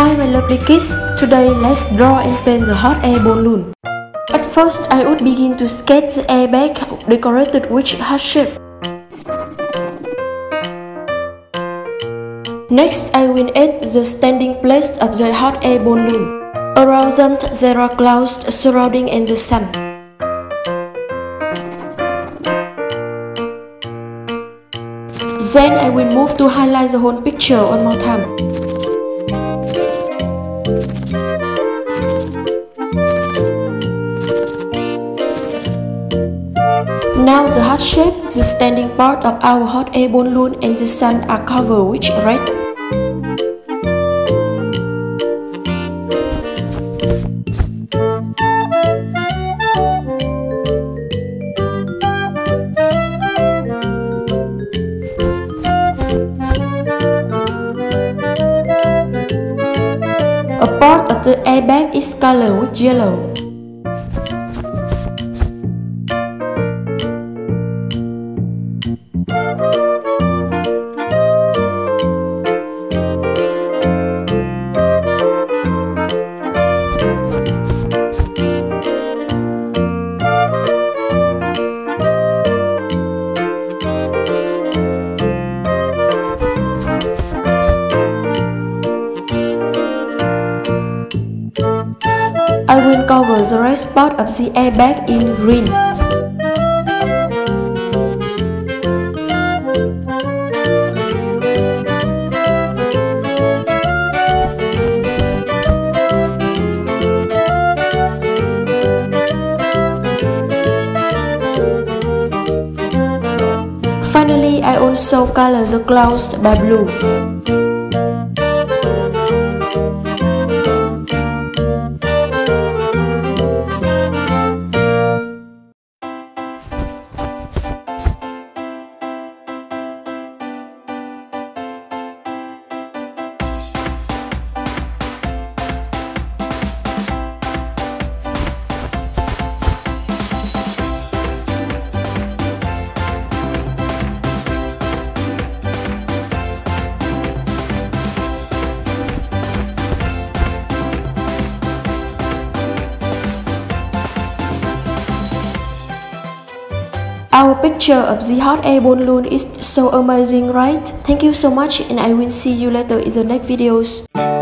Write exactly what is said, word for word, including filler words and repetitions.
Hi my lovely kids, today let's draw and paint the hot air balloon. At first I would begin to sketch the airbag decorated with heart shape. Next I will add the standing place of the hot air balloon. Around them there are clouds surrounding in the sun. Then I will move to highlight the whole picture one more time. Now the heart shape, the standing part of our hot air balloon and the sun are covered with red. A part of the airbag is colored with yellow. I will cover the rest part of the airbag in green. Finally, I also color the clouds by blue. Our picture of the hot air balloon is so amazing, right? Thank you so much and I will see you later in the next videos.